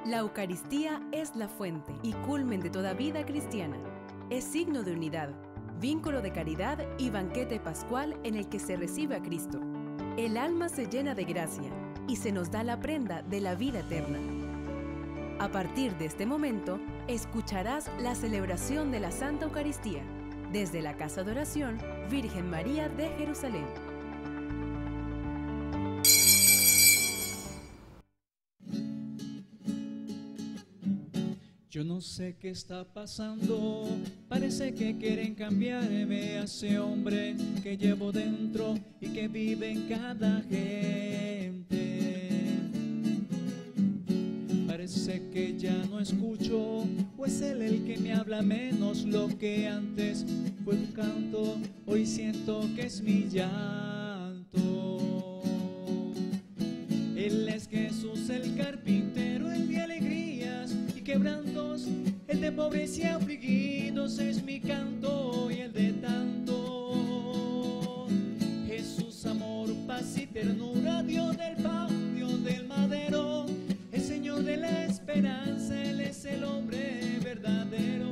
La Eucaristía es la fuente y culmen de toda vida cristiana. Es signo de unidad, vínculo de caridad y banquete pascual en el que se recibe a Cristo. El alma se llena de gracia y se nos da la prenda de la vida eterna. A partir de este momento, escucharás la celebración de la Santa Eucaristía desde la Casa de Oración Virgen María de Jerusalén. Yo no sé qué está pasando, parece que quieren cambiarme a ese hombre que llevo dentro y que vive en cada gente. Parece que ya no escucho, o es él el que me habla menos. Lo que antes fue un canto, hoy siento que es mi llanto. Él es Jesús el carpintero, el de alegrías y quebrantos, el de pobres y afligidos es mi canto y el de tanto. Jesús, amor, paz y ternura, Dios del pan, Dios del madero, el Señor de la esperanza, Él es el hombre verdadero.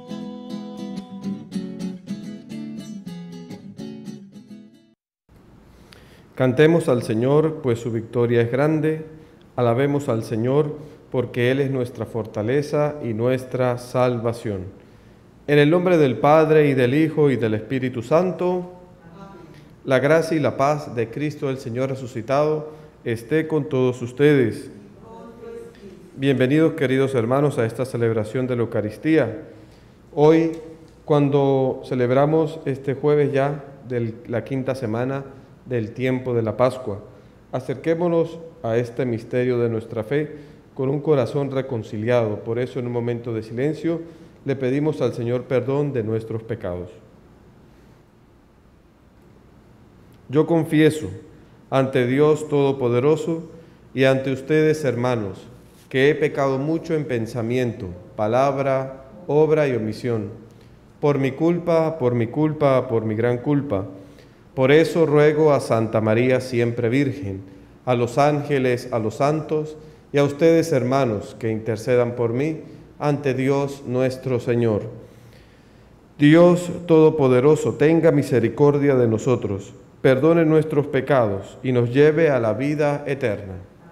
Cantemos al Señor, pues su victoria es grande. Alabemos al Señor, porque Él es nuestra fortaleza y nuestra salvación. En el nombre del Padre, y del Hijo, y del Espíritu Santo, la gracia y la paz de Cristo el Señor resucitado esté con todos ustedes. Bienvenidos, queridos hermanos, a esta celebración de la Eucaristía. Hoy, cuando celebramos este jueves ya de la quinta semana del tiempo de la Pascua, acerquémonos a este misterio de nuestra fe con un corazón reconciliado. Por eso, en un momento de silencio, le pedimos al Señor perdón de nuestros pecados. Yo confieso ante Dios Todopoderoso y ante ustedes, hermanos, que he pecado mucho en pensamiento, palabra, obra y omisión, por mi culpa, por mi gran culpa. Por eso ruego a Santa María siempre Virgen, a los ángeles, a los santos y a ustedes, hermanos, que intercedan por mí ante Dios nuestro Señor. Dios Todopoderoso, tenga misericordia de nosotros, perdone nuestros pecados y nos lleve a la vida eterna.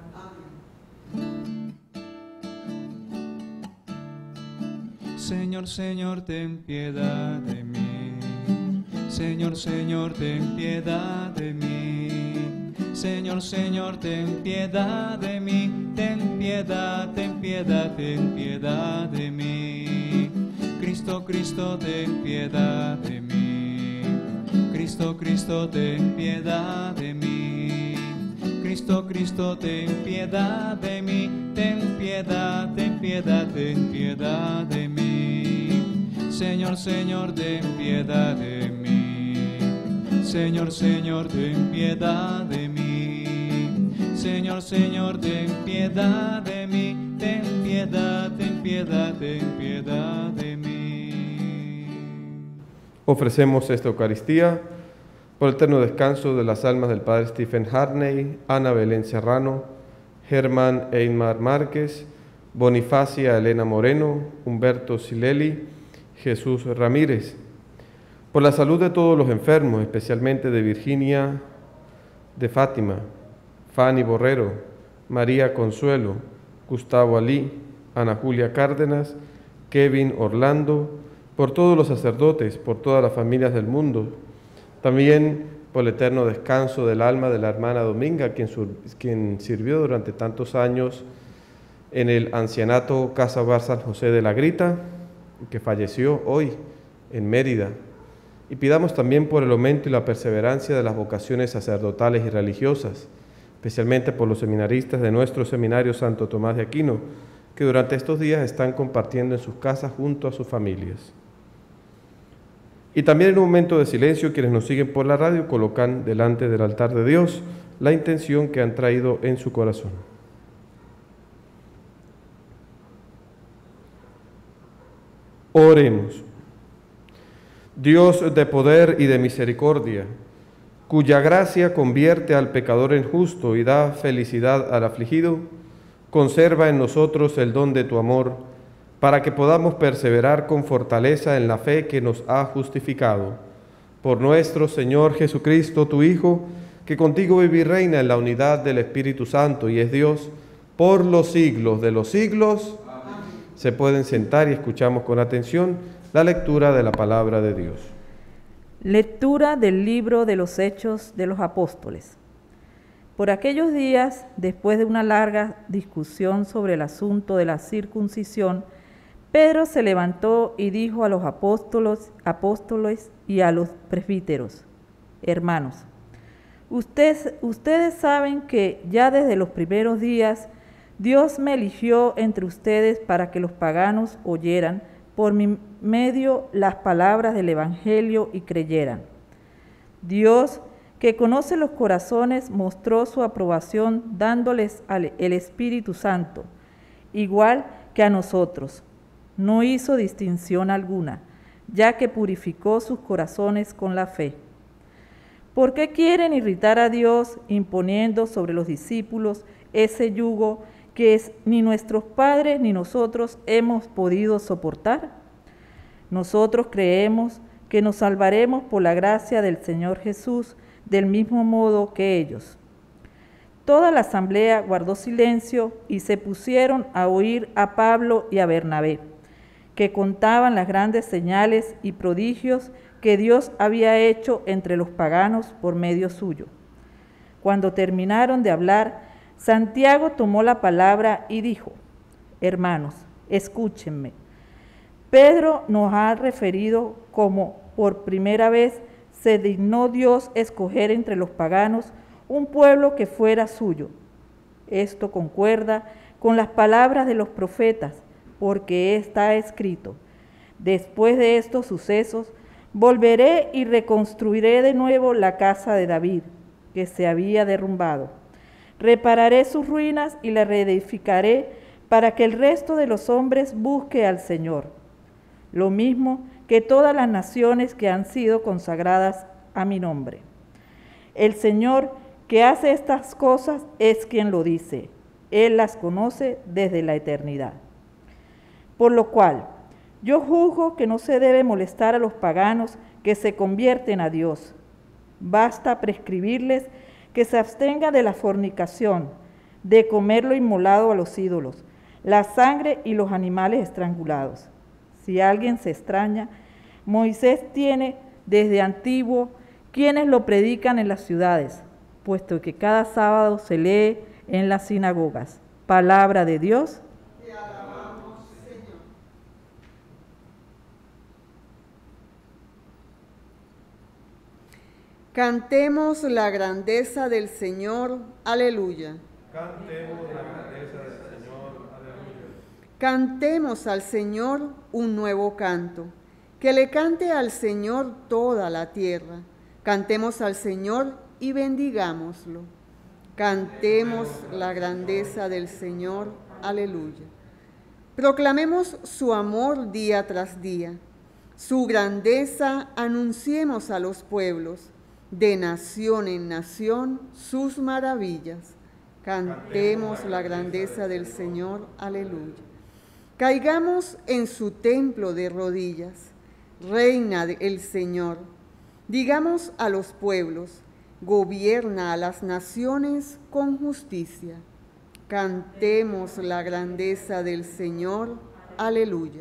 Señor, Señor, ten piedad de mí. Señor, Señor, ten piedad de mí. Señor, Señor, ten piedad de mí. Ten piedad, ten piedad, ten piedad de mí. Cristo, Cristo, ten piedad de mí. Cristo, Cristo, ten piedad de mí. Cristo, Cristo, ten piedad de mí. Ten piedad, ten piedad, ten piedad de mí. Señor, Señor, ten piedad de mí. Señor, Señor, ten piedad de mí. Señor, Señor, ten piedad de mí. Ten piedad, ten piedad, ten piedad de mí. Ofrecemos esta Eucaristía por el eterno descanso de las almas del Padre Stephen Harney, Ana Belén Serrano, Germán Einmar Márquez, Bonifacia Elena Moreno, Humberto Sileli, Jesús Ramírez. Por la salud de todos los enfermos, especialmente de Virginia de Fátima, Fanny Borrero, María Consuelo, Gustavo Alí, Ana Julia Cárdenas, Kevin Orlando, por todos los sacerdotes, por todas las familias del mundo, también por el eterno descanso del alma de la hermana Dominga, quien sirvió durante tantos años en el ancianato Casa Bar San José de la Grita, que falleció hoy en Mérida. Y pidamos también por el aumento y la perseverancia de las vocaciones sacerdotales y religiosas, especialmente por los seminaristas de nuestro seminario Santo Tomás de Aquino, que durante estos días están compartiendo en sus casas junto a sus familias. Y también en un momento de silencio, quienes nos siguen por la radio colocan delante del altar de Dios la intención que han traído en su corazón. Oremos. Dios de poder y de misericordia, cuya gracia convierte al pecador en justo y da felicidad al afligido, conserva en nosotros el don de tu amor, para que podamos perseverar con fortaleza en la fe que nos ha justificado. Por nuestro Señor Jesucristo, tu Hijo, que contigo vive y reina en la unidad del Espíritu Santo y es Dios, por los siglos de los siglos. Amén. Se pueden sentar y escuchamos con atención la lectura de la palabra de Dios. Lectura del libro de los Hechos de los Apóstoles. Por aquellos días, después de una larga discusión sobre el asunto de la circuncisión, Pedro se levantó y dijo a los apóstoles y a los presbíteros: Hermanos, ustedes saben que ya desde los primeros días Dios me eligió entre ustedes para que los paganos oyeran por mi medio las palabras del Evangelio y creyeran. Dios, que conoce los corazones, mostró su aprobación dándoles el Espíritu Santo, igual que a nosotros. No hizo distinción alguna, ya que purificó sus corazones con la fe. ¿Por qué quieren irritar a Dios imponiendo sobre los discípulos ese yugo que ni nuestros padres ni nosotros hemos podido soportar? Nosotros creemos que nos salvaremos por la gracia del Señor Jesús, del mismo modo que ellos. Toda la asamblea guardó silencio y se pusieron a oír a Pablo y a Bernabé, que contaban las grandes señales y prodigios que Dios había hecho entre los paganos por medio suyo. Cuando terminaron de hablar, Santiago tomó la palabra y dijo: Hermanos, escúchenme. Pedro nos ha referido cómo por primera vez se dignó Dios escoger entre los paganos un pueblo que fuera suyo. Esto concuerda con las palabras de los profetas, porque está escrito: después de estos sucesos, volveré y reconstruiré de nuevo la casa de David, que se había derrumbado. Repararé sus ruinas y la reedificaré para que el resto de los hombres busque al Señor, lo mismo que todas las naciones que han sido consagradas a mi nombre. El Señor que hace estas cosas es quien lo dice. Él las conoce desde la eternidad. Por lo cual, yo juzgo que no se debe molestar a los paganos que se convierten a Dios. Basta prescribirles que se abstengan de la fornicación, de comer lo inmolado a los ídolos, la sangre y los animales estrangulados. Si alguien se extraña, Moisés tiene desde antiguo quienes lo predican en las ciudades, puesto que cada sábado se lee en las sinagogas. Palabra de Dios. Te alabamos, Señor. Cantemos la grandeza del Señor. Aleluya. Cantemos la grandeza del Señor. Aleluya. Cantemos al Señor un nuevo canto. Que le cante al Señor toda la tierra. Cantemos al Señor y bendigámoslo. Cantemos la grandeza del Señor. Aleluya. Proclamemos su amor día tras día. Su grandeza anunciemos a los pueblos. De nación en nación sus maravillas. Cantemos la grandeza del Señor. Aleluya. Caigamos en su templo de rodillas. Reina el Señor. Digamos a los pueblos: gobierna a las naciones con justicia. Cantemos la grandeza del Señor. Aleluya.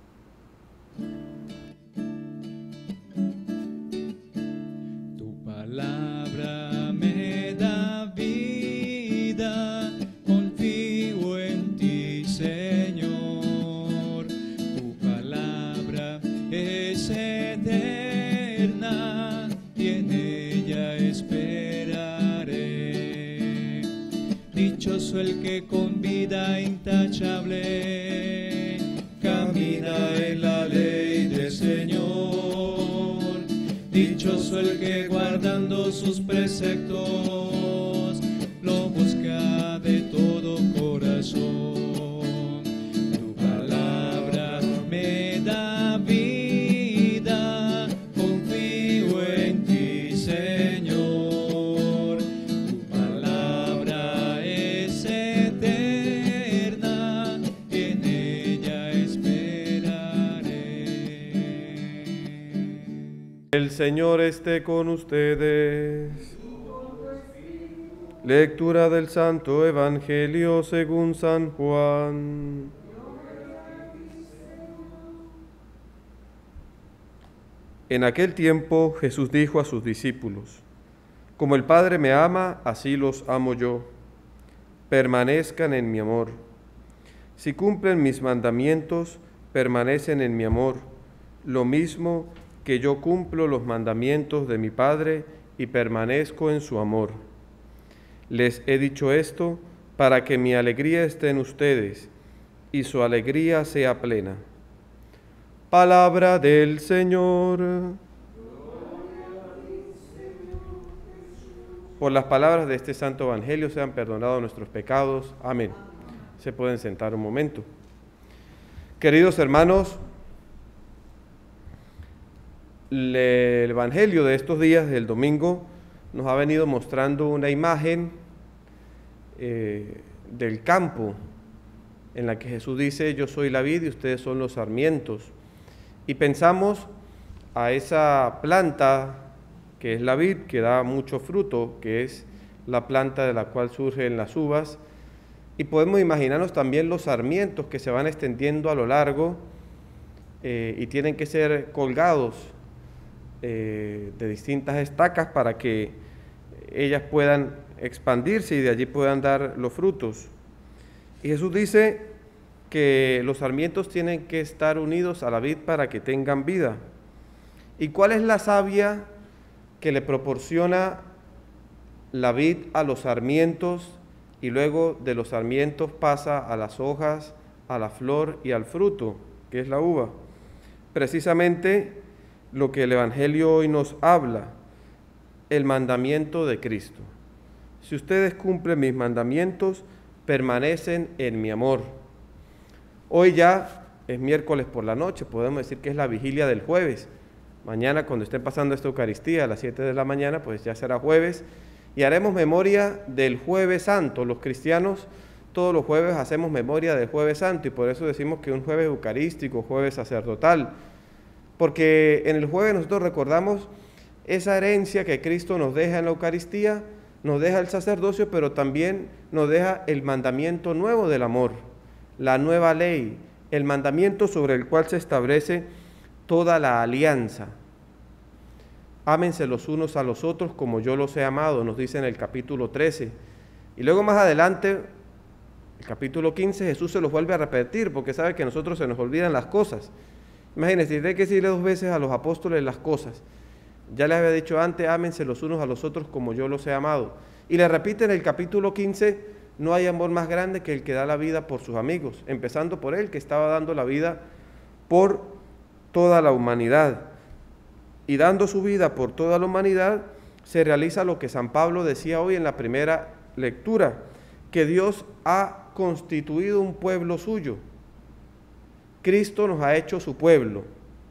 Tu palabra me da vida, confío en ti, Señor. Tu palabra es eterna y en ella esperaré. Dichoso el que con vida intachable camina en la ley del Señor. Dichoso el que guardando sus preceptos lo busca de todo corazón. Tu palabra me da vida, confío en ti, Señor. Tu palabra es eterna Señor esté con ustedes. Lectura del Santo Evangelio según San Juan. En aquel tiempo Jesús dijo a sus discípulos: Como el Padre me ama, así los amo yo. Permanezcan en mi amor. Si cumplen mis mandamientos, permanecen en mi amor, lo mismo que yo cumplo los mandamientos de mi Padre y permanezco en su amor. Les he dicho esto para que mi alegría esté en ustedes y su alegría sea plena. Palabra del Señor. Por las palabras de este santo evangelio sean perdonados nuestros pecados. Amén. Se pueden sentar un momento. Queridos hermanos, el evangelio de estos días del domingo nos ha venido mostrando una imagen del campo en la que Jesús dice: yo soy la vid y ustedes son los sarmientos. Y pensamos a esa planta que es la vid, que da mucho fruto, que es la planta de la cual surgen las uvas, y podemos imaginarnos también los sarmientos que se van extendiendo a lo largo y tienen que ser colgados de distintas estacas para que ellas puedan expandirse y de allí puedan dar los frutos. Y Jesús dice que los sarmientos tienen que estar unidos a la vid para que tengan vida. ¿Y cuál es la savia que le proporciona la vid a los sarmientos y luego de los sarmientos pasa a las hojas, a la flor y al fruto, que es la uva? Precisamente lo que el Evangelio hoy nos habla, el mandamiento de Cristo. Si ustedes cumplen mis mandamientos, permanecen en mi amor. Hoy ya es miércoles por la noche, podemos decir que es la vigilia del jueves. Mañana, cuando estén pasando esta Eucaristía a las 7 de la mañana, pues ya será jueves, y haremos memoria del Jueves Santo. Los cristianos todos los jueves hacemos memoria del Jueves Santo, y por eso decimos que un jueves eucarístico, jueves sacerdotal, porque en el jueves nosotros recordamos esa herencia que Cristo nos deja en la Eucaristía, nos deja el sacerdocio, pero también nos deja el mandamiento nuevo del amor, la nueva ley, el mandamiento sobre el cual se establece toda la alianza. Ámense los unos a los otros como yo los he amado, nos dice en el capítulo 13. Y luego más adelante, el capítulo 15, Jesús se los vuelve a repetir, porque sabe que a nosotros se nos olvidan las cosas. Imagínense, tiene que decirle 2 veces a los apóstoles las cosas. Ya les había dicho antes: ámense los unos a los otros como yo los he amado. Y le repite en el capítulo 15: no hay amor más grande que el que da la vida por sus amigos, empezando por él, que estaba dando la vida por toda la humanidad. Y dando su vida por toda la humanidad, se realiza lo que San Pablo decía hoy en la primera lectura, que Dios ha constituido un pueblo suyo. Cristo nos ha hecho su pueblo.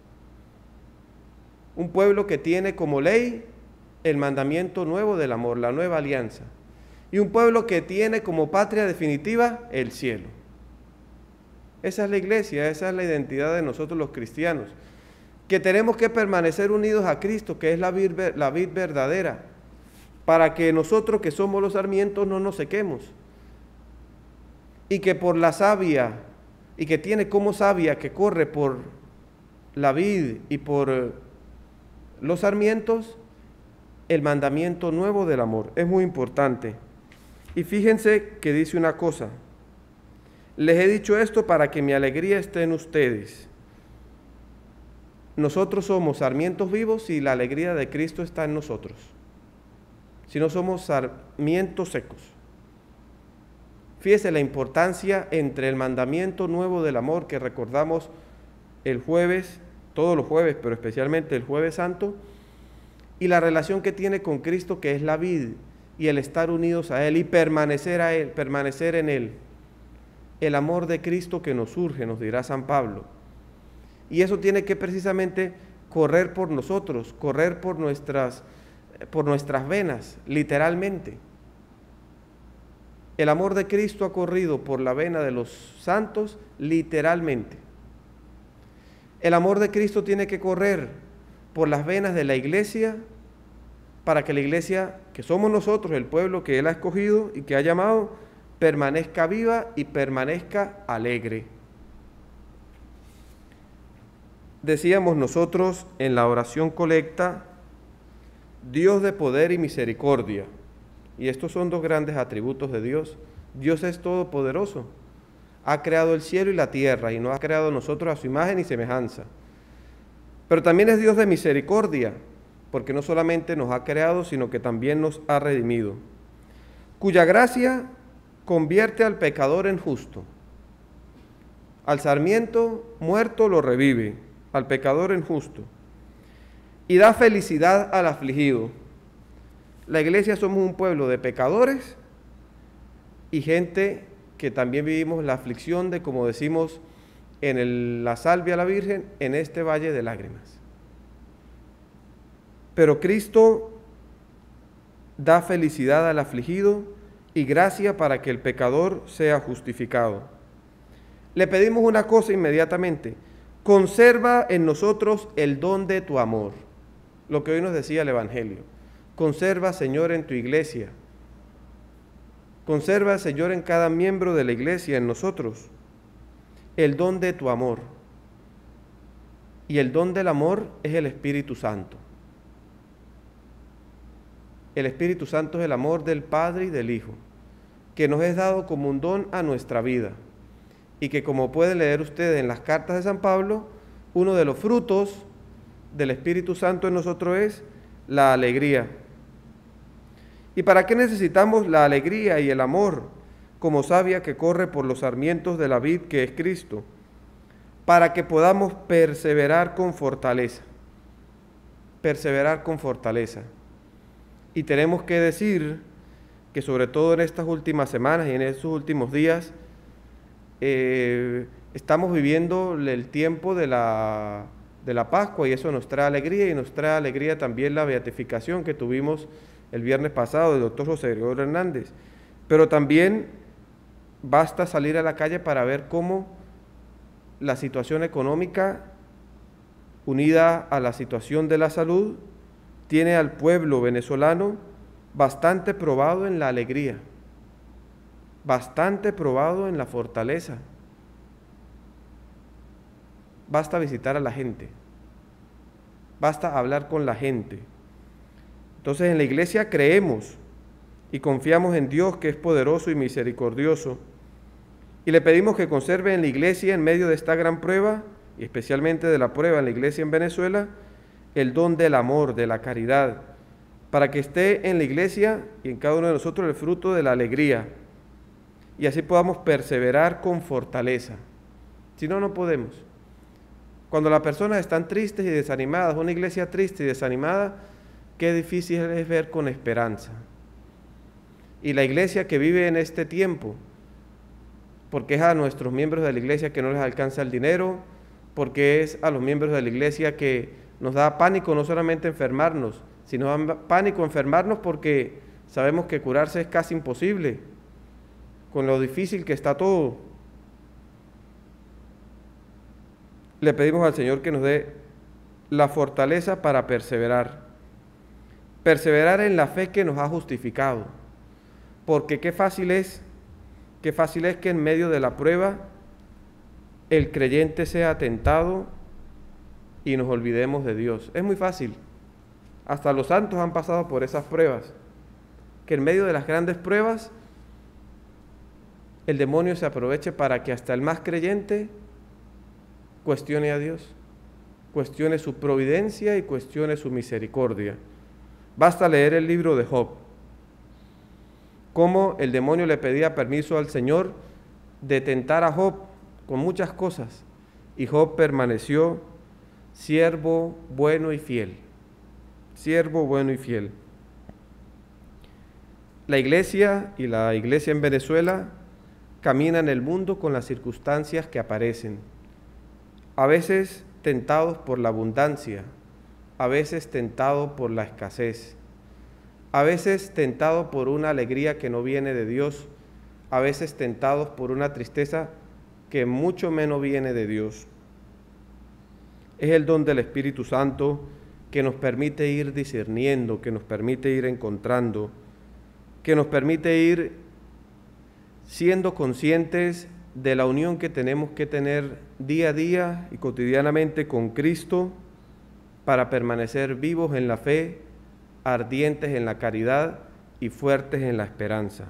Un pueblo que tiene como ley el mandamiento nuevo del amor, la nueva alianza. Y un pueblo que tiene como patria definitiva el cielo. Esa es la iglesia, esa es la identidad de nosotros los cristianos, que tenemos que permanecer unidos a Cristo, que es la vid verdadera, para que nosotros que somos los sarmientos no nos sequemos. Y que por la savia, y que tiene como savia que corre por la vid y por los sarmientos, el mandamiento nuevo del amor. Es muy importante. Y fíjense que dice una cosa: les he dicho esto para que mi alegría esté en ustedes. Nosotros somos sarmientos vivos y la alegría de Cristo está en nosotros. Si no, somos sarmientos secos. Fíjese la importancia entre el mandamiento nuevo del amor que recordamos el jueves, todos los jueves, pero especialmente el Jueves Santo, y la relación que tiene con Cristo, que es la vid, y el estar unidos a Él y permanecer a Él, permanecer en Él. El amor de Cristo que nos surge, nos dirá San Pablo. Y eso tiene que precisamente correr por nosotros, correr por nuestras venas, literalmente. El amor de Cristo ha corrido por la vena de los santos, literalmente. El amor de Cristo tiene que correr por las venas de la iglesia, para que la iglesia, que somos nosotros, el pueblo que Él ha escogido y que ha llamado, permanezca viva y permanezca alegre. Decíamos nosotros en la oración colecta, Dios de poder y misericordia. Y estos son dos grandes atributos de Dios. Dios es todopoderoso. Ha creado el cielo y la tierra y nos ha creado nosotros a su imagen y semejanza. Pero también es Dios de misericordia, porque no solamente nos ha creado, sino que también nos ha redimido, cuya gracia convierte al pecador en justo. Al sarmiento muerto lo revive, al pecador en justo, y da felicidad al afligido. La iglesia somos un pueblo de pecadores y gente que también vivimos la aflicción de, como decimos en la salve a la Virgen, en este valle de lágrimas. Pero Cristo da felicidad al afligido y gracia para que el pecador sea justificado. Le pedimos una cosa inmediatamente: conserva en nosotros el don de tu amor. Lo que hoy nos decía el Evangelio. Conserva, Señor, en tu iglesia. Conserva, Señor, en cada miembro de la iglesia, en nosotros, el don de tu amor. Y el don del amor es el Espíritu Santo. El Espíritu Santo es el amor del Padre y del Hijo, que nos es dado como un don a nuestra vida. Y que, como pueden leer ustedes en las cartas de San Pablo, uno de los frutos del Espíritu Santo en nosotros es la alegría. ¿Y para qué necesitamos la alegría y el amor como savia que corre por los sarmientos de la vid que es Cristo? Para que podamos perseverar con fortaleza. Perseverar con fortaleza. Y tenemos que decir que sobre todo en estas últimas semanas y en estos últimos días estamos viviendo el tiempo de la Pascua, y eso nos trae alegría, y nos trae alegría también la beatificación que tuvimos el viernes pasado del doctor José Gregorio Hernández. Pero también basta salir a la calle para ver cómo la situación económica, unida a la situación de la salud, tiene al pueblo venezolano bastante probado en la alegría, bastante probado en la fortaleza. Basta visitar a la gente, basta hablar con la gente. Entonces, en la iglesia creemos y confiamos en Dios, que es poderoso y misericordioso, y le pedimos que conserve en la iglesia, en medio de esta gran prueba, y especialmente de la prueba en la iglesia en Venezuela, el don del amor, de la caridad, para que esté en la iglesia y en cada uno de nosotros el fruto de la alegría, y así podamos perseverar con fortaleza. Si no, no podemos. Cuando las personas están tristes y desanimadas, una iglesia triste y desanimada, qué difícil es ver con esperanza. Y la iglesia que vive en este tiempo, porque es a nuestros miembros de la iglesia que no les alcanza el dinero, porque es a los miembros de la iglesia que nos da pánico no solamente enfermarnos, sino da pánico enfermarnos porque sabemos que curarse es casi imposible, con lo difícil que está todo. Le pedimos al Señor que nos dé la fortaleza para perseverar. Perseverar en la fe que nos ha justificado. Porque qué fácil es que en medio de la prueba el creyente sea tentado y nos olvidemos de Dios. Es muy fácil. Hasta los santos han pasado por esas pruebas. Que en medio de las grandes pruebas el demonio se aproveche para que hasta el más creyente cuestione a Dios, cuestione su providencia y cuestione su misericordia. Basta leer el libro de Job, cómo el demonio le pedía permiso al Señor de tentar a Job con muchas cosas, y Job permaneció siervo bueno y fiel, siervo bueno y fiel. La iglesia y la iglesia en Venezuela camina en el mundo con las circunstancias que aparecen, a veces tentados por la abundancia, a veces tentados por la escasez, a veces tentados por una alegría que no viene de Dios, a veces tentados por una tristeza que mucho menos viene de Dios. Es el don del Espíritu Santo que nos permite ir discerniendo, que nos permite ir encontrando, que nos permite ir siendo conscientes de la unión que tenemos que tener día a día y cotidianamente con Cristo para permanecer vivos en la fe, ardientes en la caridad y fuertes en la esperanza.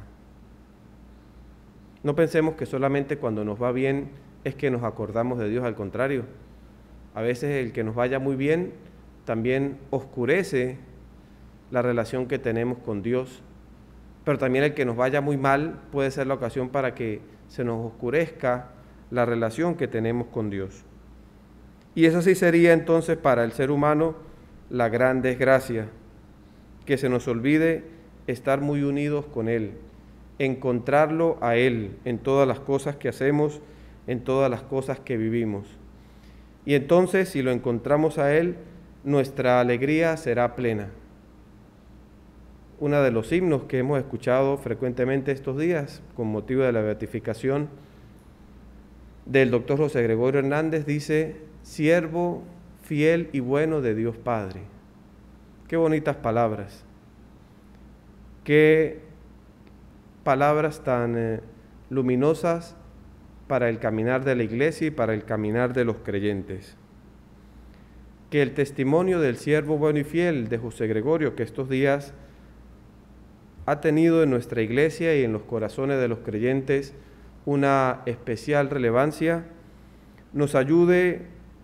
No pensemos que solamente cuando nos va bien es que nos acordamos de Dios, al contrario. A veces el que nos vaya muy bien también oscurece la relación que tenemos con Dios, pero también el que nos vaya muy mal puede ser la ocasión para que se nos oscurezca la relación que tenemos con Dios. Y eso sí sería entonces para el ser humano la gran desgracia, que se nos olvide estar muy unidos con Él, encontrarlo a Él en todas las cosas que hacemos, en todas las cosas que vivimos. Y entonces, si lo encontramos a Él, nuestra alegría será plena. Uno de los himnos que hemos escuchado frecuentemente estos días, con motivo de la beatificación del doctor José Gregorio Hernández, dice: siervo fiel y bueno de Dios Padre. Qué bonitas palabras, qué palabras tan luminosas para el caminar de la Iglesia y para el caminar de los creyentes. Que el testimonio del siervo bueno y fiel de José Gregorio, que estos días ha tenido en nuestra Iglesia y en los corazones de los creyentes una especial relevancia, nos ayude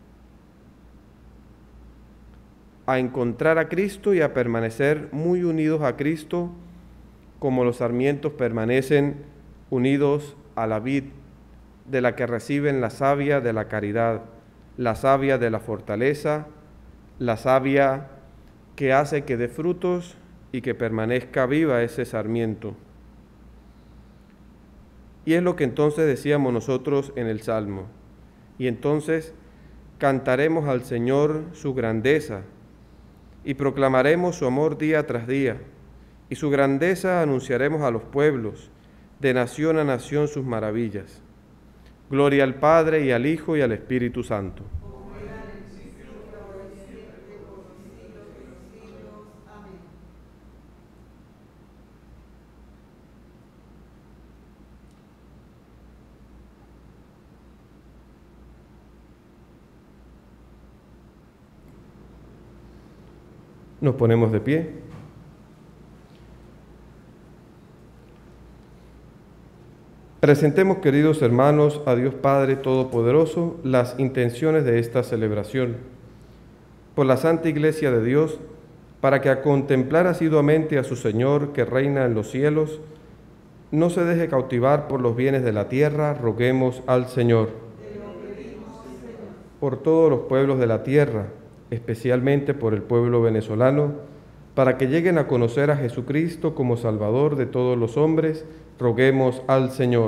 a encontrar a Cristo y a permanecer muy unidos a Cristo, como los sarmientos permanecen unidos a la vid, de la que reciben la savia de la caridad, la savia de la fortaleza, la savia que hace que dé frutos y que permanezca viva ese sarmiento. Y es lo que entonces decíamos nosotros en el Salmo. Y entonces cantaremos al Señor su grandeza y proclamaremos su amor día tras día, y su grandeza anunciaremos a los pueblos, de nación a nación sus maravillas. Gloria al Padre y al Hijo y al Espíritu Santo. Nos ponemos de pie. Presentemos, queridos hermanos, a Dios Padre Todopoderoso las intenciones de esta celebración. Por la Santa Iglesia de Dios, para que a contemplar asiduamente a su Señor que reina en los cielos, no se deje cautivar por los bienes de la tierra, roguemos al Señor. Por todos los pueblos de la tierra, especialmente por el pueblo venezolano, para que lleguen a conocer a Jesucristo como Salvador de todos los hombres, roguemos al Señor.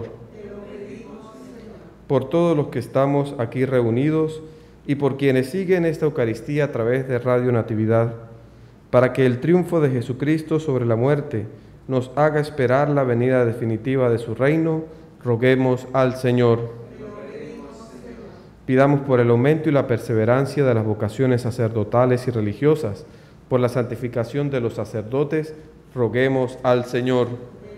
Por todos los que estamos aquí reunidos y por quienes siguen esta Eucaristía a través de Radio Natividad, para que el triunfo de Jesucristo sobre la muerte nos haga esperar la venida definitiva de su reino, roguemos al Señor. Pidamos por el aumento y la perseverancia de las vocaciones sacerdotales y religiosas, por la santificación de los sacerdotes, roguemos al Señor.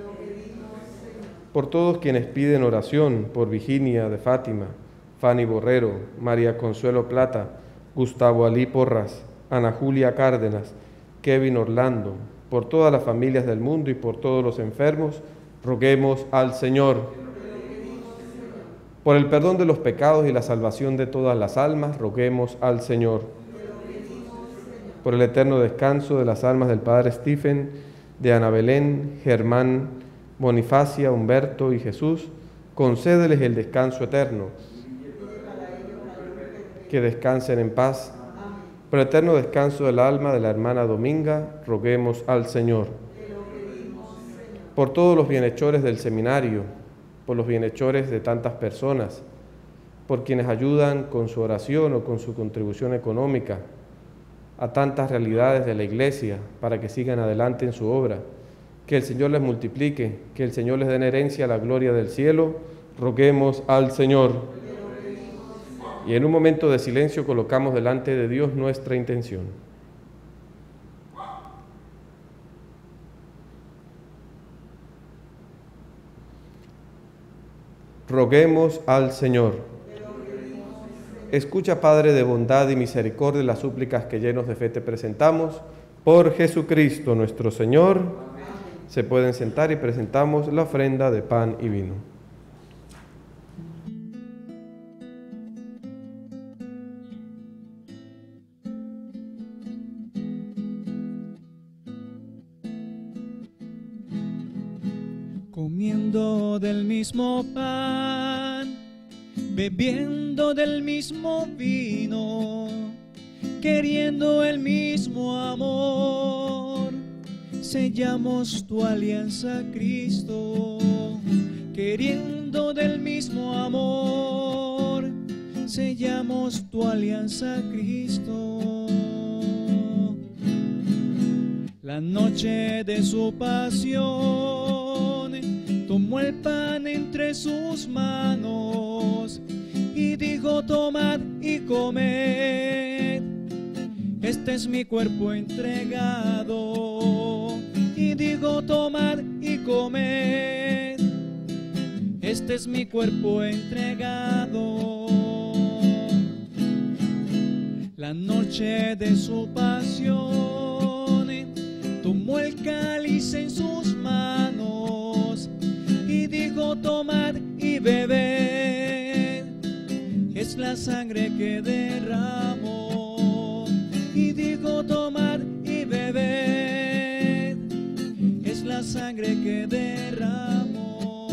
Por todos quienes piden oración, por Virginia de Fátima, Fanny Borrero, María Consuelo Plata, Gustavo Alí Porras, Ana Julia Cárdenas, Kevin Orlando, por todas las familias del mundo y por todos los enfermos, roguemos al Señor. Por el perdón de los pecados y la salvación de todas las almas, roguemos al Señor. Por el eterno descanso de las almas del Padre Stephen, de Ana Belén, Germán, Bonifacia, Humberto y Jesús, concédeles el descanso eterno. Que descansen en paz. Por el eterno descanso del alma de la hermana Dominga, roguemos al Señor. Por todos los bienhechores del seminario, por los bienhechores de tantas personas, por quienes ayudan con su oración o con su contribución económica a tantas realidades de la Iglesia para que sigan adelante en su obra. Que el Señor les multiplique, que el Señor les dé en herencia la gloria del cielo, roguemos al Señor. Y en un momento de silencio colocamos delante de Dios nuestra intención. Roguemos al Señor. Escucha, Padre de bondad y misericordia, las súplicas que llenos de fe te presentamos. Por Jesucristo nuestro Señor. Se pueden sentar y presentamos la ofrenda de pan y vino. Comiendo del mismo pan, bebiendo del mismo vino, queriendo el mismo amor, sellamos tu alianza, Cristo. Queriendo del mismo amor, sellamos tu alianza, Cristo. La noche de su pasión, tomó el pan entre sus manos y dijo: tomad y comed, este es mi cuerpo entregado. Y dijo: tomad y comed, este es mi cuerpo entregado. La noche de su pasión, tomó el cáliz en sus manos y dijo: tomad y bebed, es la sangre que derramó. Y dijo: tomad y bebed, es la sangre que derramó.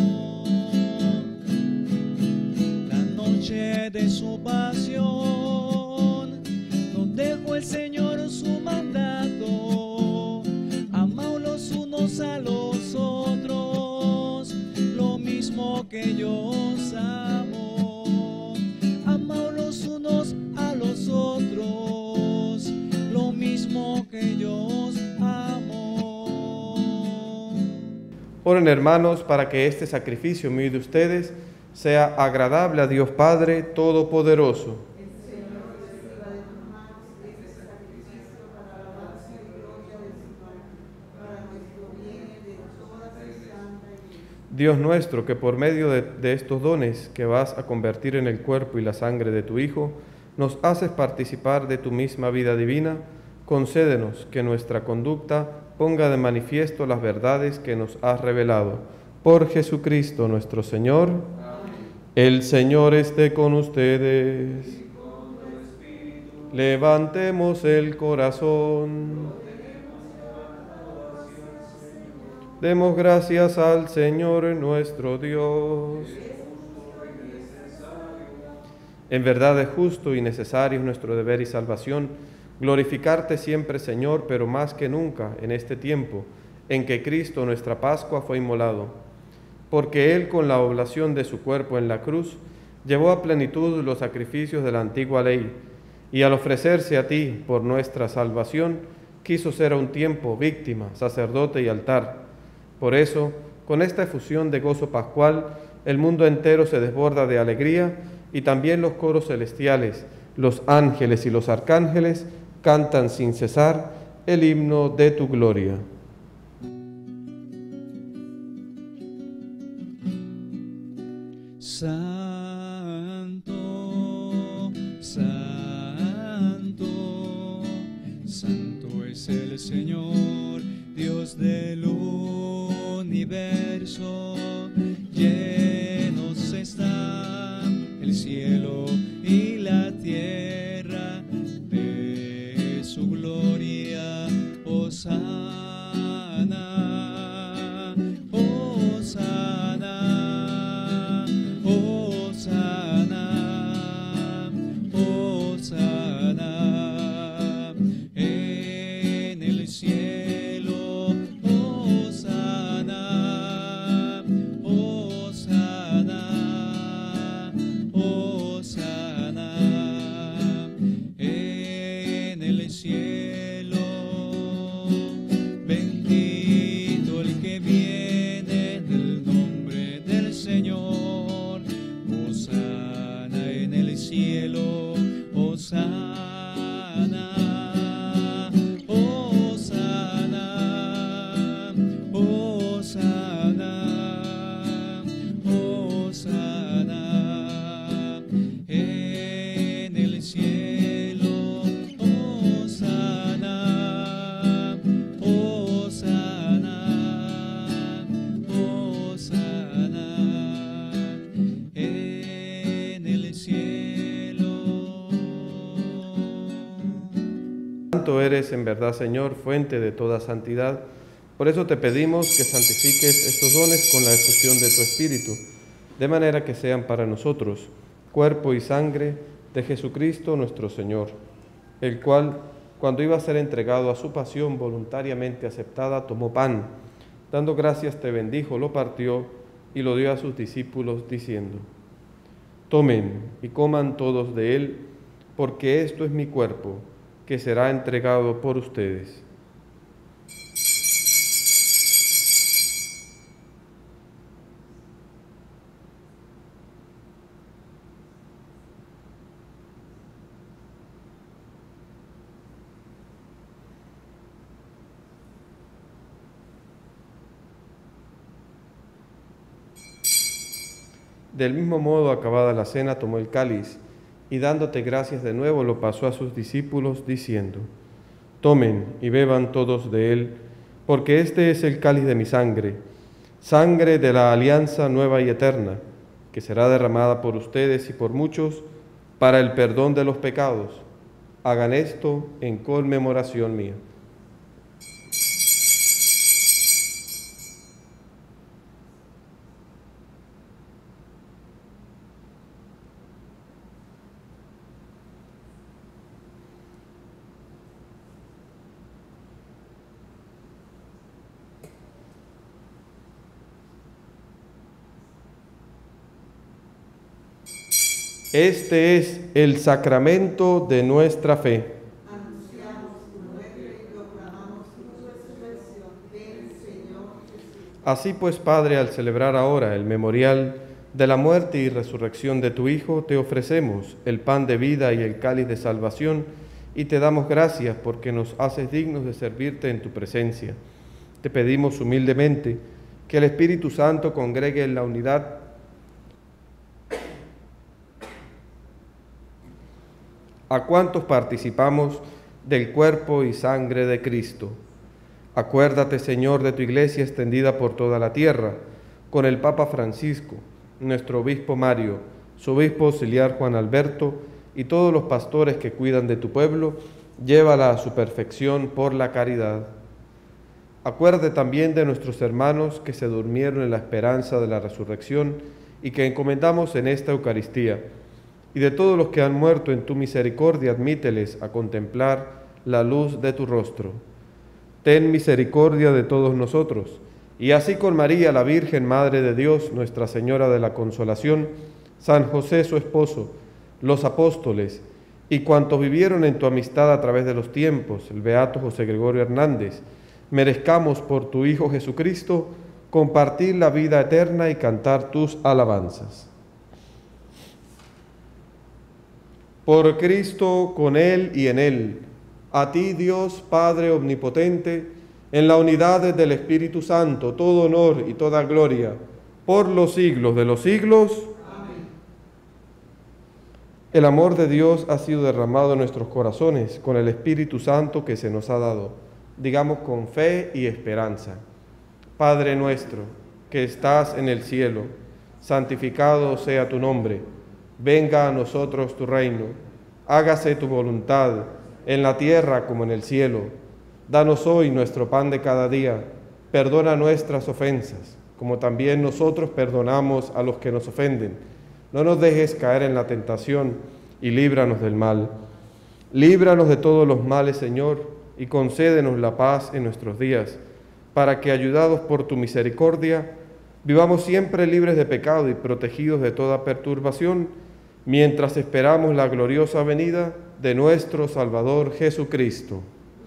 La noche de su pasión, nos dejó el Señor su mandato: amaos los unos a los otros, lo mismo que yo os amo. Amaos los unos a los otros, lo mismo que yo os amo. Oren, hermanos, para que este sacrificio mío de ustedes sea agradable a Dios Padre Todopoderoso. Dios nuestro, que por medio de estos dones que vas a convertir en el cuerpo y la sangre de tu Hijo, nos haces participar de tu misma vida divina, concédenos que nuestra conducta ponga de manifiesto las verdades que nos has revelado. Por Jesucristo nuestro Señor. El Señor esté con ustedes. Levantemos el corazón. Demos gracias al Señor nuestro Dios. En verdad es justo y necesario nuestro deber y salvación glorificarte siempre, Señor, pero más que nunca en este tiempo en que Cristo, nuestra Pascua, fue inmolado, porque Él, con la oblación de su cuerpo en la cruz, llevó a plenitud los sacrificios de la antigua ley, y al ofrecerse a ti por nuestra salvación, quiso ser a un tiempo víctima, sacerdote y altar. Por eso, con esta efusión de gozo pascual, el mundo entero se desborda de alegría, y también los coros celestiales, los ángeles y los arcángeles cantan sin cesar el himno de tu gloria. Santo, santo, santo es el Señor, Dios del universo. Llenos están el cielo y la tierra de su gloria. Hosana, Hosana, Hosana, Hosana en el cielo. santo eres en verdad, Señor, fuente de toda santidad. Por eso te pedimos que santifiques estos dones con la efusión de tu Espíritu, de manera que sean para nosotros cuerpo y sangre de Jesucristo nuestro Señor, el cual, cuando iba a ser entregado a su pasión voluntariamente aceptada, tomó pan, dando gracias te bendijo, lo partió y lo dio a sus discípulos, diciendo: Tomen y coman todos de él, porque esto es mi cuerpo, que será entregado por ustedes. Del mismo modo, acabada la cena, tomó el cáliz y dándote gracias de nuevo, lo pasó a sus discípulos, diciendo: Tomen y beban todos de él, porque este es el cáliz de mi sangre, sangre de la alianza nueva y eterna, que será derramada por ustedes y por muchos para el perdón de los pecados. Hagan esto en conmemoración mía. Este es el sacramento de nuestra fe. Anunciamos tu muerte y proclamamos tu resurrección. Ven, Señor Jesús. Así pues, Padre, al celebrar ahora el memorial de la muerte y resurrección de tu Hijo, te ofrecemos el pan de vida y el cáliz de salvación, y te damos gracias porque nos haces dignos de servirte en tu presencia. Te pedimos humildemente que el Espíritu Santo congregue en la unidad a cuantos participamos del cuerpo y sangre de Cristo. Acuérdate, Señor, de tu iglesia extendida por toda la tierra, con el Papa Francisco, nuestro obispo Mario, su obispo auxiliar Juan Alberto y todos los pastores que cuidan de tu pueblo, llévala a su perfección por la caridad. Acuérdate también de nuestros hermanos que se durmieron en la esperanza de la resurrección y que encomendamos en esta Eucaristía, y de todos los que han muerto en tu misericordia, admíteles a contemplar la luz de tu rostro. Ten misericordia de todos nosotros, y así con María, la Virgen Madre de Dios, Nuestra Señora de la Consolación, San José su esposo, los apóstoles, y cuantos vivieron en tu amistad a través de los tiempos, el beato José Gregorio Hernández, merezcamos por tu Hijo Jesucristo compartir la vida eterna y cantar tus alabanzas. Por Cristo, con Él y en Él, a ti, Dios Padre Omnipotente, en la unidad del Espíritu Santo, todo honor y toda gloria, por los siglos de los siglos. Amén. El amor de Dios ha sido derramado en nuestros corazones con el Espíritu Santo que se nos ha dado. Digamos con fe y esperanza: Padre nuestro, que estás en el cielo, santificado sea tu nombre. Venga a nosotros tu reino, hágase tu voluntad, en la tierra como en el cielo. Danos hoy nuestro pan de cada día, perdona nuestras ofensas, como también nosotros perdonamos a los que nos ofenden. No nos dejes caer en la tentación y líbranos del mal. Líbranos de todos los males, Señor, y concédenos la paz en nuestros días, para que, ayudados por tu misericordia, vivamos siempre libres de pecado y protegidos de toda perturbación, mientras esperamos la gloriosa venida de nuestro Salvador Jesucristo.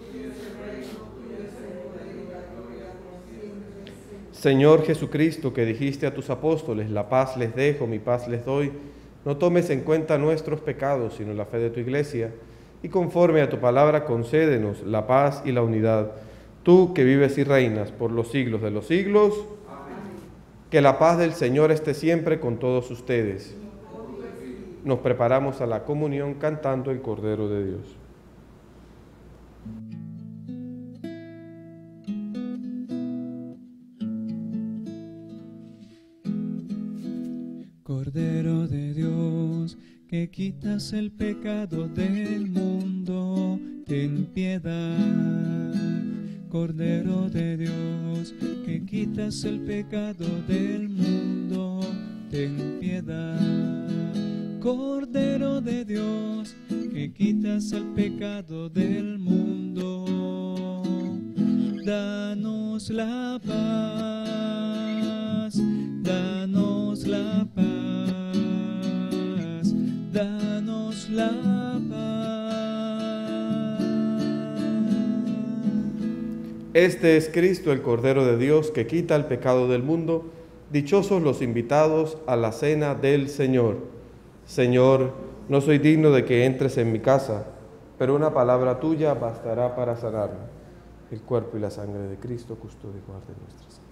Señor Jesucristo, que dijiste a tus apóstoles: la paz les dejo, mi paz les doy, no tomes en cuenta nuestros pecados, sino la fe de tu iglesia, y conforme a tu palabra concédenos la paz y la unidad. Tú que vives y reinas por los siglos de los siglos. Amén. Que la paz del Señor esté siempre con todos ustedes. Nos preparamos a la comunión cantando el Cordero de Dios. Cordero de Dios, que quitas el pecado del mundo, ten piedad. Cordero de Dios, que quitas el pecado del mundo, ten piedad. Cordero de Dios, que quitas el pecado del mundo, danos la paz, danos la paz, danos la paz. Este es Cristo, el Cordero de Dios, que quita el pecado del mundo. Dichosos los invitados a la cena del Señor. Señor, no soy digno de que entres en mi casa, pero una palabra tuya bastará para sanarme. El cuerpo y la sangre de Cristo custodia y guarde nuestras almas.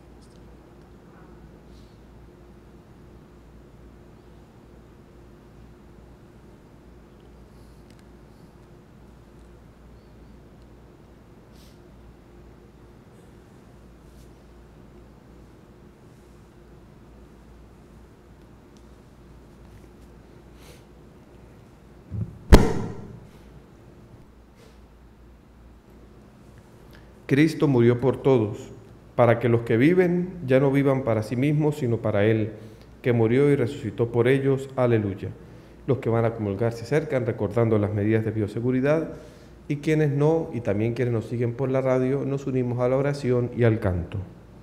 Cristo murió por todos, para que los que viven ya no vivan para sí mismos, sino para Él, que murió y resucitó por ellos. Aleluya. Los que van a comulgar se acercan recordando las medidas de bioseguridad, y quienes no, y también quienes nos siguen por la radio, nos unimos a la oración y al canto.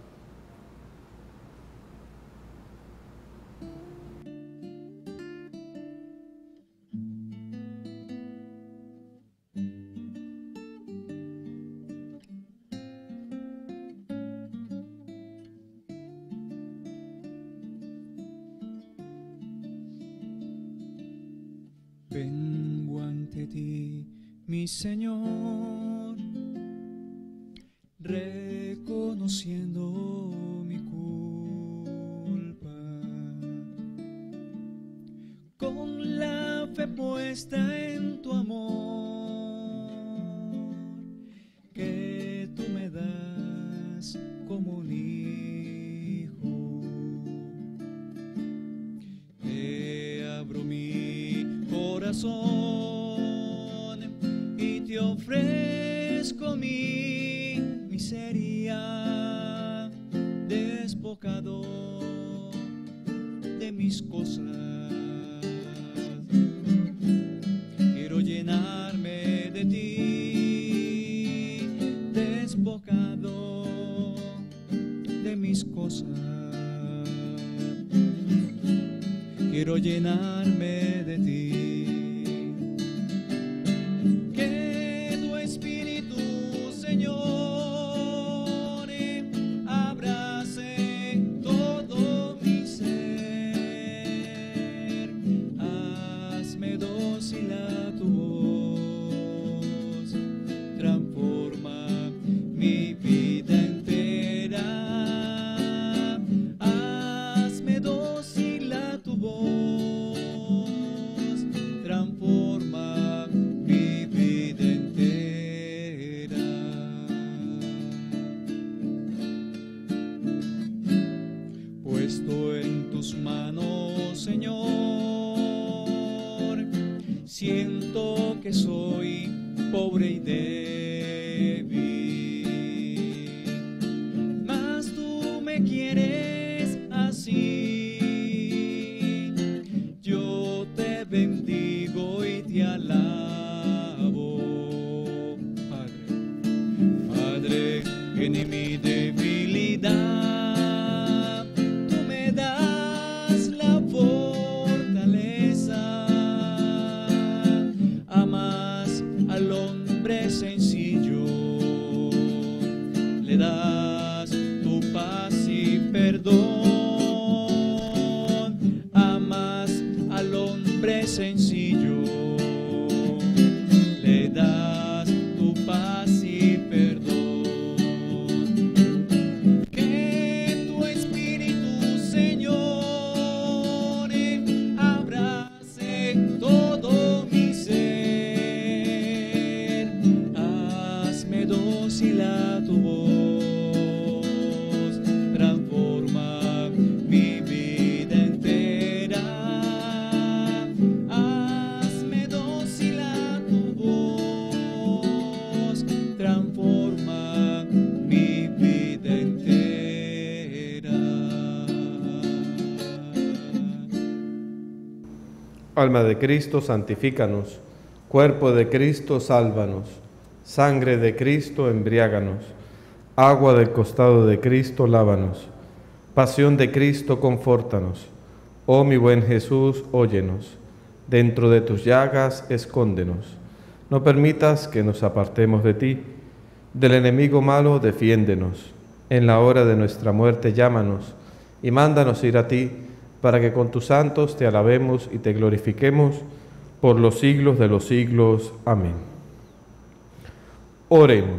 Vengo ante ti, mi Señor, reconociendo mi culpa, con la fe puesta en tu amor, que tú me das como un hijo. Te abro mi corazón y te ofrezco mi miseria, despojado de mis cosas. Quiero llenarme de ti, despojado de mis cosas. Quiero llenarme de ti. Que tu Espíritu, Señor, abrace todo mi ser. Hazme dócil a tu voz, transforma mi vida entera. Hazme dócil a tu voz, transforma mi vida entera. Puesto en tus manos, Señor, siento que soy pobre y débil, mas tú me quieres así. Yo te bendigo y te alabo, Padre. Padre, en mi debilidad tú me das la fortaleza. Amas al hombre sencillo, le das tu paz y perdón. Amas al hombre sencillo, le das tu paz y perdón. Que tu Espíritu, Señor, abrace todo mi ser. Hazme dócil a tu voz, transforma mi vida entera. Alma de Cristo, santifícanos. Cuerpo de Cristo, sálvanos. Sangre de Cristo, embriáganos. Agua del costado de Cristo, lávanos. Pasión de Cristo, confórtanos. Oh mi buen Jesús, óyenos. Dentro de tus llagas, escóndenos. No permitas que nos apartemos de ti. Del enemigo malo, defiéndenos. En la hora de nuestra muerte, llámanos, y mándanos ir a ti, para que con tus santos te alabemos y te glorifiquemos por los siglos de los siglos. Amén. Oremos.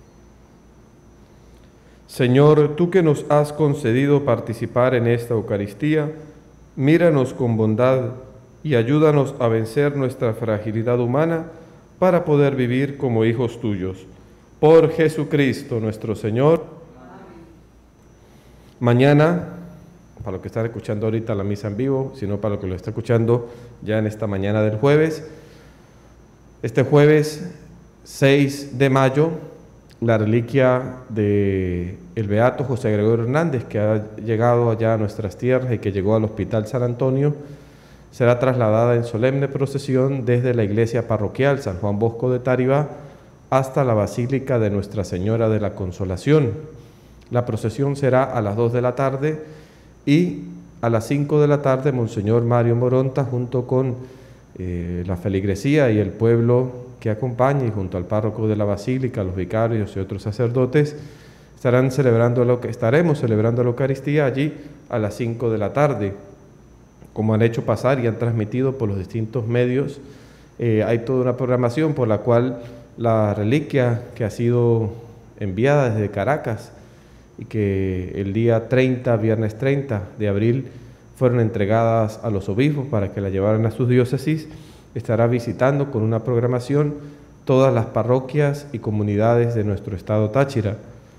Señor, tú que nos has concedido participar en esta Eucaristía, míranos con bondad y ayúdanos a vencer nuestra fragilidad humana para poder vivir como hijos tuyos. Por Jesucristo nuestro Señor. Amén. Mañana, para los que están escuchando ahorita la misa en vivo, sino para los que lo están escuchando ya en esta mañana del jueves, este jueves 6 de mayo, la reliquia del Beato José Gregorio Hernández, que ha llegado allá a nuestras tierras y que llegó al Hospital San Antonio, será trasladada en solemne procesión desde la iglesia parroquial San Juan Bosco de Taribá hasta la Basílica de Nuestra Señora de la Consolación. La procesión será a las 2 de la tarde y a las 5 de la tarde Monseñor Mario Moronta, junto con la feligresía y el pueblo que acompaña, y junto al párroco de la Basílica, los vicarios y otros sacerdotes, estaremos celebrando la Eucaristía allí a las 5 de la tarde. Como han hecho pasar y han transmitido por los distintos medios, hay toda una programación por la cual la reliquia que ha sido enviada desde Caracas y que el día 30, viernes 30 de abril, fueron entregadas a los obispos para que la llevaran a sus diócesis, estará visitando con una programación todas las parroquias y comunidades de nuestro estado Táchira.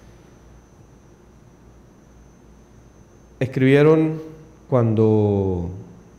Escribieron cuando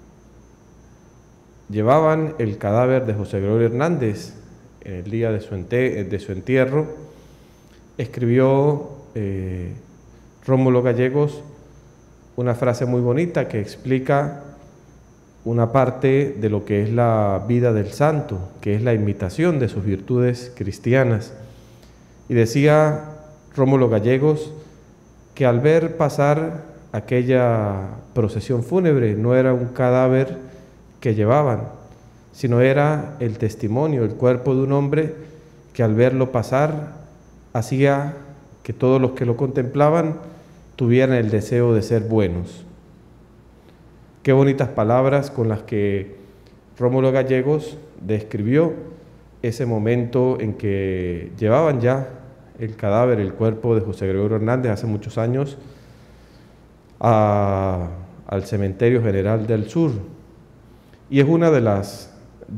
llevaban el cadáver de José Gregorio Hernández en el día de su entierro, escribió Rómulo Gallegos una frase muy bonita que explica una parte de lo que es la vida del santo, que es la imitación de sus virtudes cristianas. Y decía Rómulo Gallegos que al ver pasar aquella procesión fúnebre no era un cadáver que llevaban, sino era el testimonio, el cuerpo de un hombre que al verlo pasar hacía que todos los que lo contemplaban tuvieran el deseo de ser buenos. Qué bonitas palabras con las que Rómulo Gallegos describió ese momento en que llevaban ya el cadáver, el cuerpo de José Gregorio Hernández hace muchos años al Cementerio General del Sur. Y es una de las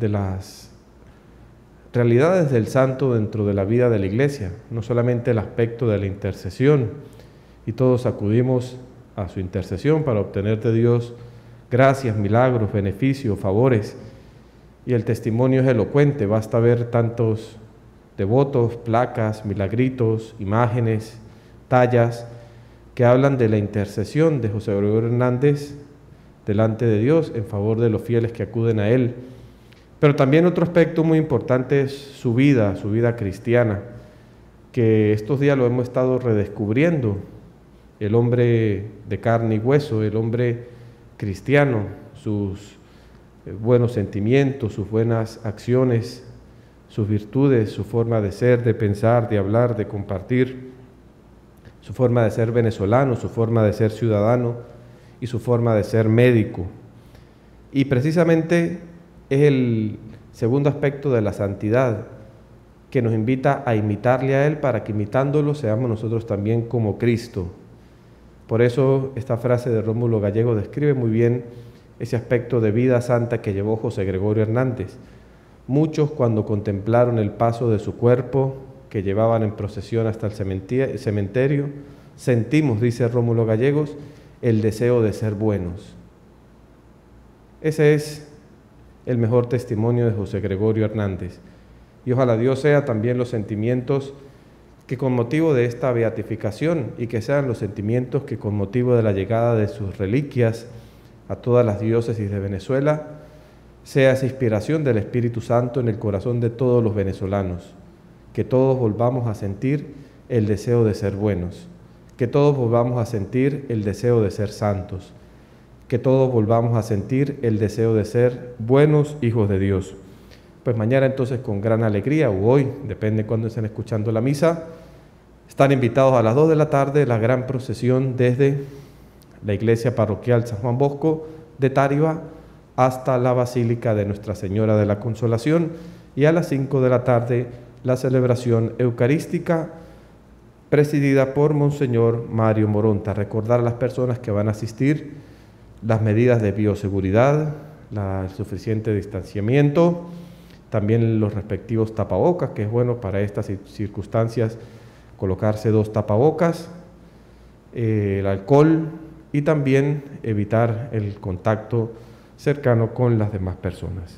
realidades del santo dentro de la vida de la Iglesia, no solamente el aspecto de la intercesión, y todos acudimos a su intercesión para obtener de Dios gracias, milagros, beneficios, favores, y el testimonio es elocuente. Basta ver tantos devotos, placas, milagritos, imágenes, tallas que hablan de la intercesión de José Gregorio Hernández delante de Dios en favor de los fieles que acuden a él. Pero también otro aspecto muy importante es su vida cristiana, que estos días lo hemos estado redescubriendo. El hombre de carne y hueso, el hombre cristiano, sus buenos sentimientos, sus buenas acciones, sus virtudes, su forma de ser, de pensar, de hablar, de compartir, su forma de ser venezolano, su forma de ser ciudadano y su forma de ser médico. Y precisamente es el segundo aspecto de la santidad, que nos invita a imitarle a Él para que imitándolo seamos nosotros también como Cristo. Por eso esta frase de Rómulo Gallegos describe muy bien ese aspecto de vida santa que llevó José Gregorio Hernández. Muchos, cuando contemplaron el paso de su cuerpo que llevaban en procesión hasta el cementerio, sentimos, dice Rómulo Gallegos, el deseo de ser buenos. Ese es el mejor testimonio de José Gregorio Hernández. Y ojalá Dios sea también los sentimientos que con motivo de esta beatificación, y que sean los sentimientos que con motivo de la llegada de sus reliquias a todas las diócesis de Venezuela, sea esa inspiración del Espíritu Santo en el corazón de todos los venezolanos, que todos volvamos a sentir el deseo de ser buenos, que todos volvamos a sentir el deseo de ser santos, que todos volvamos a sentir el deseo de ser buenos hijos de Dios. Pues mañana entonces con gran alegría, o hoy, depende cuando estén escuchando la misa, están invitados a las 2 de la tarde la gran procesión desde la iglesia parroquial San Juan Bosco de Táriba hasta la Basílica de Nuestra Señora de la Consolación, y a las 5 de la tarde la celebración eucarística presidida por Monseñor Mario Moronta. Recordar a las personas que van a asistir las medidas de bioseguridad, el suficiente distanciamiento, también los respectivos tapabocas, que es bueno para estas circunstancias colocarse 2 tapabocas, el alcohol y también evitar el contacto cercano con las demás personas.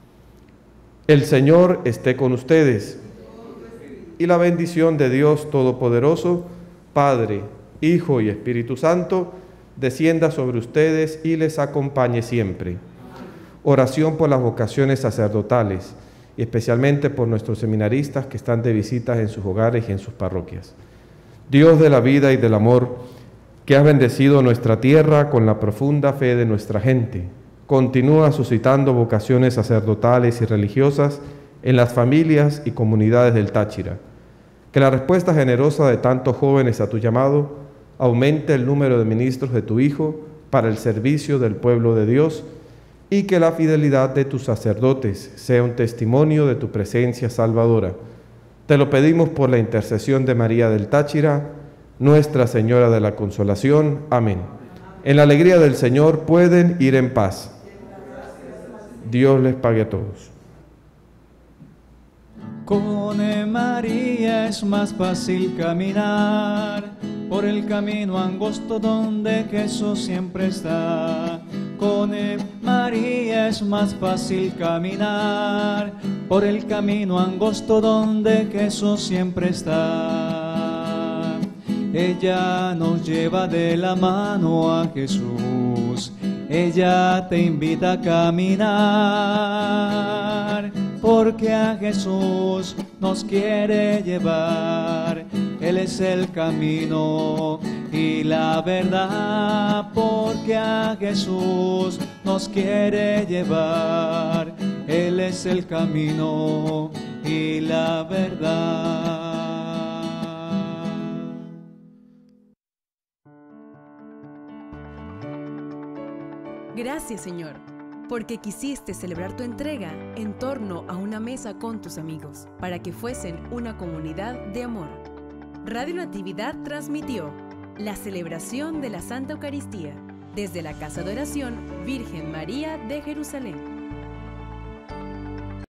El Señor esté con ustedes, y la bendición de Dios Todopoderoso, Padre, Hijo y Espíritu Santo, descienda sobre ustedes y les acompañe siempre. Oración por las vocaciones sacerdotales, y especialmente por nuestros seminaristas que están de visitas en sus hogares y en sus parroquias. Dios de la vida y del amor, que has bendecido nuestra tierra con la profunda fe de nuestra gente, continúa suscitando vocaciones sacerdotales y religiosas en las familias y comunidades del Táchira. Que la respuesta generosa de tantos jóvenes a tu llamado aumente el número de ministros de tu Hijo para el servicio del pueblo de Dios, y que la fidelidad de tus sacerdotes sea un testimonio de tu presencia salvadora. Te lo pedimos por la intercesión de María del Táchira, Nuestra Señora de la Consolación. Amén. En la alegría del Señor pueden ir en paz. Dios les pague a todos. Con María es más fácil caminar por el camino angosto donde Jesús siempre está. Con María es más fácil caminar por el camino angosto donde Jesús siempre está. Ella nos lleva de la mano a Jesús, ella te invita a caminar, porque a Jesús nos quiere llevar. Él es el camino y la verdad, porque a Jesús nos quiere llevar. Él es el camino y la verdad. Gracias, Señor, porque quisiste celebrar tu entrega en torno a una mesa con tus amigos, para que fuesen una comunidad de amor. Radio Natividad transmitió la celebración de la Santa Eucaristía desde la Casa de Oración Virgen María de Jerusalén.